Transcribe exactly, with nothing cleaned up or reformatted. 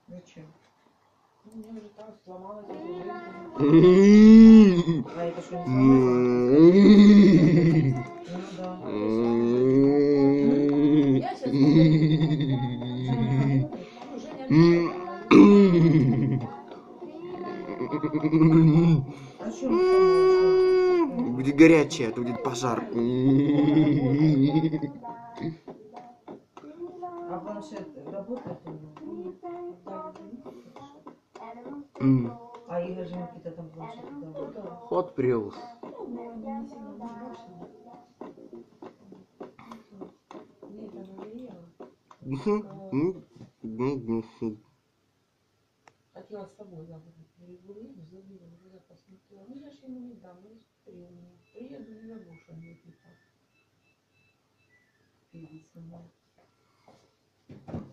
Зачем? Ну, у меня уже там сломалась эта женщина. А это что, не сломалось? Ну да. Я сейчас ну, Женя А что не сломалось? Будет горячее, это будет пожар. А планшет работает у него? А Игорь же какие-то там планшеты давал. Ход Приус. Мне это надоело. Хотела с тобой забыть. Регулярно забила, уже я посмотрела. Ну я же ему не дам, не смотрел меня. Приеду, не забыл, что мне это. Перед собой.